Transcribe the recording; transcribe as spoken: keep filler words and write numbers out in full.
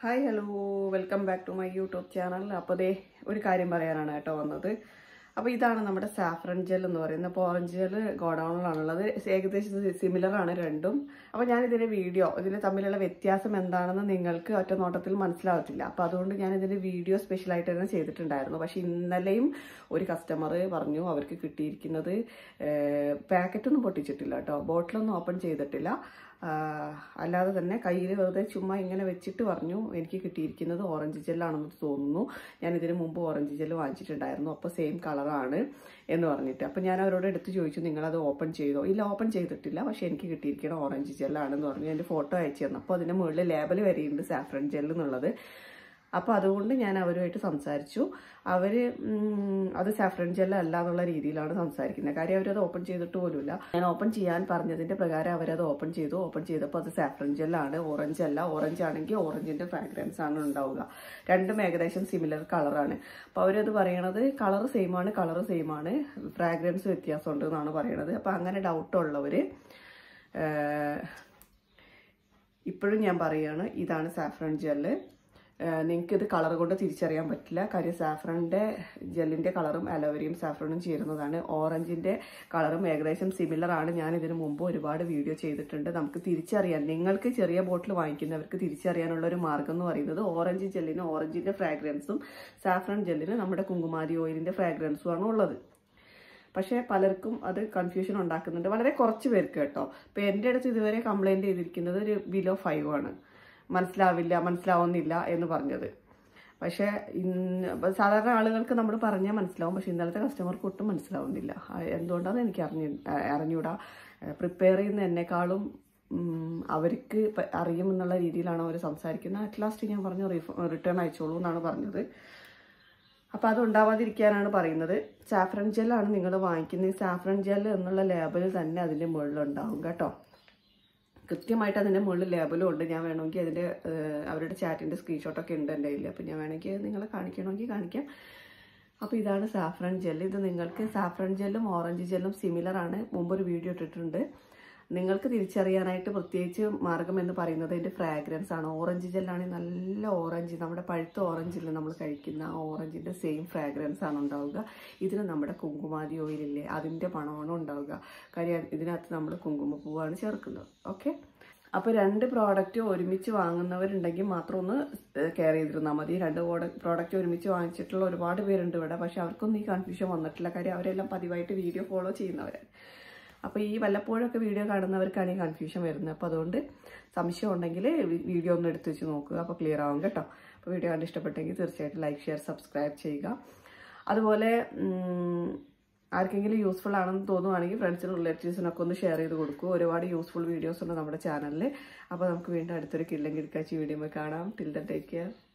Hi, hello, welcome back to my YouTube channel. അപ്പോൾ ദേ ഒരു കാര്യം പറയാനാണ് കേട്ടോ വന്നത്. അപ്പോൾ ഇതാണ് നമ്മുടെ സാഫ്രൺ ജെൽ എന്ന് പറയുന്നത്. അപ്പോൾ ഓറഞ്ച് ജെൽ ഗോഡൗണിലാണുള്ളത്. ഏകദേശം സിമിലർ ആണ് രണ്ടും. അപ്പോൾ ഞാൻ ഇതിന്റെ വീഡിയോ ഇതിന് തമ്മിലുള്ള വ്യത്യാസം എന്താണെന്ന് നിങ്ങൾക്ക് ഒറ്റ നോട്ടത്തിൽ മനസ്സിലാവത്തില്ല. അപ്പോൾ അതുകൊണ്ട് ഞാൻ ഇതിന്റെ വീഡിയോ സ്പെഷ്യൽ ആയിട്ട് തന്നെ ചെയ്തിട്ടുണ്ടായിരുന്നു. പക്ഷേ ഇന്നലെയും ഒരു കസ്റ്റമർ പറഞ്ഞു അവർക്ക് കിട്ടിയിരിക്കുന്നത് പാക്കറ്റൊന്നും പൊട്ടിച്ചിട്ടില്ല കേട്ടോ, ബോട്ടിലൊന്നും ഓപ്പൺ ചെയ്തിട്ടില്ല. അല്ലാതെ തന്നെ കയ്യിൽ വെറുതെ ചുമ്മാ ഇങ്ങനെ വെച്ചിട്ട് പറഞ്ഞു എനിക്ക് കിട്ടിയിരിക്കുന്നത് ഓറഞ്ച് ജെല്ലാണെന്ന് തോന്നുന്നു, ഞാൻ ഇതിന് മുമ്പ് ഓറഞ്ച് ജെല്ല് വാങ്ങിച്ചിട്ടുണ്ടായിരുന്നു, അപ്പോൾ സെയിം കളറാണ് എന്ന് പറഞ്ഞിട്ട്. അപ്പോൾ ഞാൻ അവരോട് എടുത്ത് ചോദിച്ചു നിങ്ങളത് ഓപ്പൺ ചെയ്തോ? ഇല്ല, ഓപ്പൺ ചെയ്തിട്ടില്ല, പക്ഷേ എനിക്ക് കിട്ടിയിരിക്കണം ഓറഞ്ച് ജെല്ലാണെന്ന് പറഞ്ഞു. എൻ്റെ ഫോട്ടോ അയച്ചു തന്നു. അപ്പോൾ അതിൻ്റെ മുകളിൽ ലേബൽ വരെയുണ്ട് സാഫ്രൺ ജെൽ എന്നുള്ളത്. അപ്പോൾ അതുകൊണ്ട് ഞാൻ അവരുമായിട്ട് സംസാരിച്ചു. അവർ അത് സാഫ്രൺ ജെൽ അല്ല എന്നുള്ള രീതിയിലാണ് സംസാരിക്കുന്നത്. കാര്യം അവരത് ഓപ്പൺ ചെയ്തിട്ട് പോലുമില്ല. ഞാൻ ഓപ്പൺ ചെയ്യാൻ പറഞ്ഞതിന്റെ പ്രകാരം അവരത് ഓപ്പൺ ചെയ്തു. ഓപ്പൺ ചെയ്തപ്പോൾ അത് സാഫ്രൺ ജെല്ലാണ്, ഓറഞ്ച് അല്ല. ഓറഞ്ച് ആണെങ്കിൽ ഓറഞ്ചിന്റെ ഫ്രാഗ്രൻസ് ആണ് ഉണ്ടാവുക. രണ്ടും ഏകദേശം സിമിലർ കളറാണ്. അപ്പോൾ അവരത് പറയണത് കളർ സെയിം ആണ്, കളർ സെയിം ആണ്, ഫ്രാഗ്രൻസ് വ്യത്യാസമുണ്ട് എന്നാണ് പറയണത്. അപ്പോൾ അങ്ങനെ ഡൗട്ടുള്ളവർ ഇപ്പോഴും ഞാൻ പറയുകയാണ്, ഇതാണ് സാഫ്രൺ ജെല്ല്. നിങ്ങൾക്ക് ഇത് കളർ കൊണ്ട് തിരിച്ചറിയാൻ പറ്റില്ല. കാര്യം സാഫ്രണിന്റെ ജെല്ലിന്റെ കളറും അലോവേരയും സാഫ്രണും ചേരുന്നതാണ്. ഓറഞ്ചിന്റെ കളറും ഏകദേശം സിമിലർ ആണ്. ഞാൻ ഇതിനു മുമ്പ് ഒരുപാട് വീഡിയോ ചെയ്തിട്ടുണ്ട്. നമുക്ക് തിരിച്ചറിയാൻ, നിങ്ങൾക്ക് ചെറിയ ബോട്ടിൽ വാങ്ങിക്കുന്നവർക്ക് തിരിച്ചറിയാനുള്ള ഒരു മാർഗം എന്ന് പറയുന്നത് ഓറഞ്ച് ജെല്ലിന് ഓറഞ്ചിന്റെ ഫ്രാഗ്രൻസും സാഫ്രൺ ജെല്ലിന് നമ്മുടെ കുങ്കുമാതി ഓയിലിന്റെ ഫ്രാഗ്രൻസും ആണ് ഉള്ളത്. പക്ഷേ പലർക്കും അത് കൺഫ്യൂഷൻ ഉണ്ടാക്കുന്നുണ്ട്, വളരെ കുറച്ച് പേർക്ക് കേട്ടോ. ഇപ്പൊ എൻ്റെ അടുത്ത് ഇതുവരെ കംപ്ലൈന്റ് ചെയ്തിരിക്കുന്നത് ഒരു ബിലോ ഫൈവ് ആണ്, മനസ്സിലാവില്ല മനസ്സിലാവുന്നില്ല എന്ന് പറഞ്ഞത്. പക്ഷേ സാധാരണ ആളുകൾക്ക് നമ്മൾ പറഞ്ഞാൽ മനസ്സിലാവും, പക്ഷെ ഇന്നലത്തെ കസ്റ്റമർക്ക് ഒട്ടും മനസ്സിലാവുന്നില്ല. എന്തുകൊണ്ടാണെന്ന് എനിക്ക് അറിഞ്ഞു അറിഞ്ഞൂടാ. പ്രിപ്പയർ ചെയ്യുന്ന എന്നെക്കാളും അവർക്ക് അറിയുമെന്നുള്ള രീതിയിലാണ് അവർ സംസാരിക്കുന്നത്. അറ്റ് ലാസ്റ്റ് ഞാൻ പറഞ്ഞു റിട്ടേൺ അയച്ചോളൂ എന്നാണ് പറഞ്ഞത്. അപ്പം അത് ഉണ്ടാവാതിരിക്കാനാണ് പറയുന്നത്. സാഫ്രൺ ജെല്ലാണ് നിങ്ങൾ വാങ്ങിക്കുന്നത്. സാഫ്രൺ ജെൽ എന്നുള്ള ലേബൽ തന്നെ അതിൻ്റെ മുകളിലുണ്ടാവും കേട്ടോ. കൃത്യമായിട്ട് അതിൻ്റെ മുകളിൽ ലേബലും ഉണ്ട്. ഞാൻ വേണമെങ്കിൽ അതിൻ്റെ അവരുടെ ചാറ്റിൻ്റെ സ്ക്രീൻഷോട്ടൊക്കെ ഉണ്ട് എൻ്റെ കയ്യിൽ. അപ്പം ഞാൻ വേണമെങ്കിൽ നിങ്ങളെ കാണിക്കണമെങ്കിൽ കാണിക്കാം. അപ്പോൾ ഇതാണ് സാഫ്രൺ ജെല്ല്. ഇത് നിങ്ങൾക്ക് സാഫ്രൺ ജെല്ലും ഓറഞ്ച് ജെല്ലും സിമിലർ ആണ്. മുമ്പൊരു വീഡിയോ ഇട്ടിട്ടുണ്ട്. നിങ്ങൾക്ക് തിരിച്ചറിയാനായിട്ട് പ്രത്യേകിച്ച് മാർഗം എന്ന് പറയുന്നത് അതിൻ്റെ ഫ്രാഗ്രൻസ് ആണ്. ഓറഞ്ച് ജെല്ലാണെങ്കിൽ നല്ല ഓറഞ്ച്, നമ്മുടെ പഴുത്ത ഓറഞ്ചിൽ നമ്മൾ കഴിക്കുന്ന ആ ഓറഞ്ചിൻ്റെ സെയിം ഫ്രാഗ്രൻസ് ആണ് ഉണ്ടാവുക. ഇതിന് നമ്മുടെ കുങ്കുമാതി ഓയിലില്ലേ അതിൻ്റെ മണമാണ് ഉണ്ടാവുക. കാര്യം ഇതിനകത്ത് നമ്മൾ കുങ്കുമപ്പൂവാണ് ചേർക്കുന്നത്. ഓക്കെ, അപ്പോൾ രണ്ട് പ്രോഡക്റ്റ് ഒരുമിച്ച് വാങ്ങുന്നവരുണ്ടെങ്കിൽ മാത്രം ഒന്ന് കെയർ ചെയ്തിരുന്നാൽ മതി. രണ്ട് പ്രോഡക്റ്റ് ഒരുമിച്ച് വാങ്ങിച്ചിട്ടുള്ള ഒരുപാട് പേരുണ്ട് ഇവിടെ, പക്ഷെ അവർക്കൊന്നും ഈ കൺഫ്യൂഷൻ വന്നിട്ടില്ല. കാര്യം അവരെല്ലാം പതിവായിട്ട് വീഡിയോ ഫോളോ ചെയ്യുന്നവരാണ്. അപ്പോൾ ഈ വല്ലപ്പോഴൊക്കെ വീഡിയോ കാണുന്നവർക്കാണ് ഈ കൺഫ്യൂഷൻ വരുന്നത്. അപ്പോൾ അതുകൊണ്ട് സംശയം ഉണ്ടെങ്കിൽ വീഡിയോ ഒന്ന് എടുത്ത് വെച്ച് നോക്കുക, അപ്പോൾ ക്ലിയർ ആവും കേട്ടോ. അപ്പോൾ വീഡിയോ കണ്ട് ഇഷ്ടപ്പെട്ടെങ്കിൽ തീർച്ചയായിട്ടും ലൈക്ക്, ഷെയർ, സബ്സ്ക്രൈബ് ചെയ്യുക. അതുപോലെ ആർക്കെങ്കിലും യൂസ്ഫുൾ ആണെന്ന് തോന്നുവാണെങ്കിൽ ഫ്രണ്ട്സിനും റിലേറ്റീവ്സിനൊക്കെ ഒന്ന് ഷെയർ ചെയ്ത് കൊടുക്കുക. ഒരുപാട് യൂസ്ഫുൾ വീഡിയോസ് ഉണ്ട് നമ്മുടെ ചാനലിൽ. അപ്പോൾ നമുക്ക് വീണ്ടും അടുത്തൊരു കിള്ളം കിടക്കാച്ചി വീഡിയോ കാണാം. Till then take care.